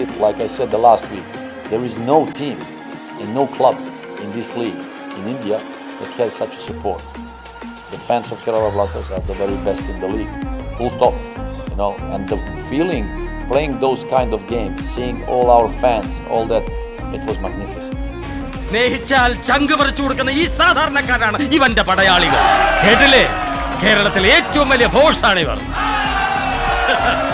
Like I said the last week, there is no team and no club in this league in India that has such a support. The fans of Kerala Blasters are the very best in the league, full stop. And the feeling playing those kind of games, seeing all our fans, all that, it was magnificent. സ്നേഹിച്ചാൽ ചങ്ക് പറിച്ചു കൊടുക്കുന്ന ഈ സാധാരണക്കാരാണ് ഇവന്റെ പടയാളികൾ. കേട്ടില്ലേ? കേരളത്തിലെ ഏറ്റവും വലിയ ഫോഴ്സാണ് ഇവർ.